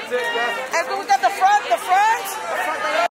That's it, yes. And we got the front, the front.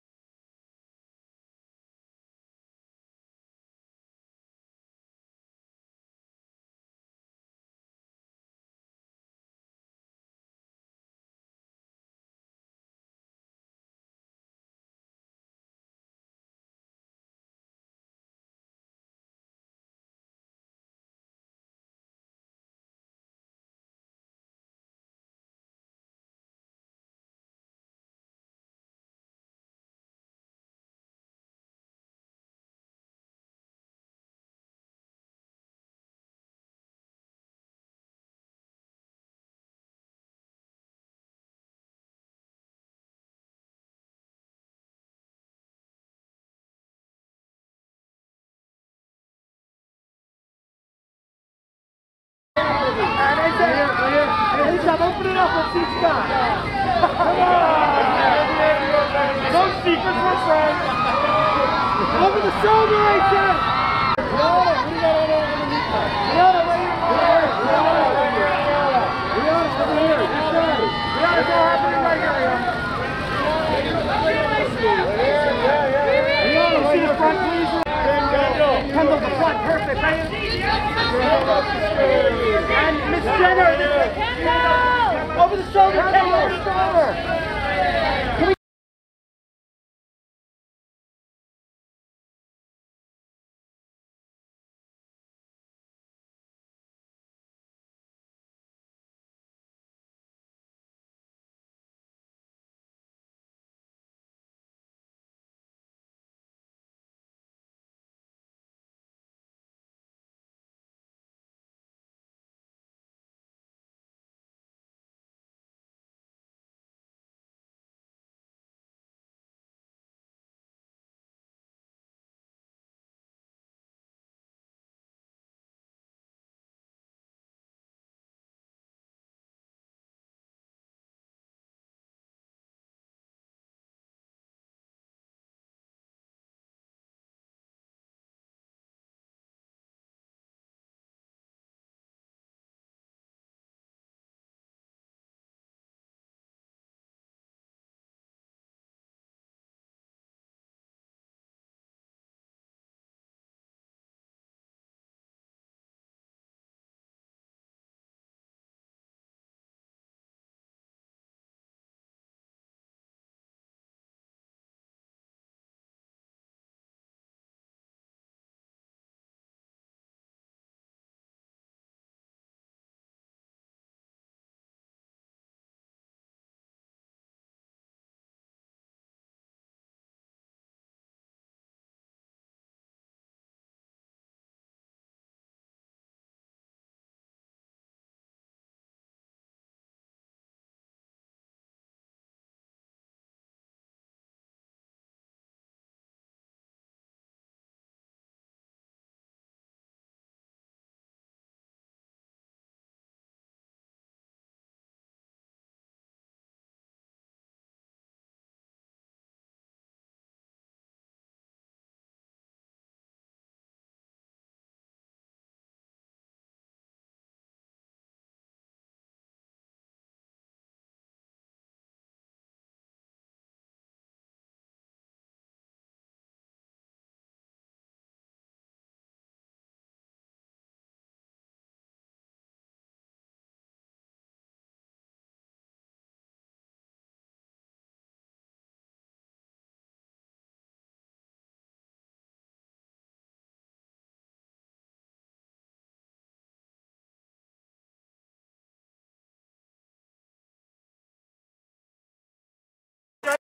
Open it up, let's see Scott. Come on! No secrets, my friend. Over the shoulder, I said. Rihanna, we got it underneath that. Rihanna, right here. Rihanna, over here. This side. Rihanna, go happening right here, Rihanna. Rihanna, see the front, please. Kendall, the front, perfect, right here. And Miss Jenner, over the shoulder, Kendall, over the shoulder.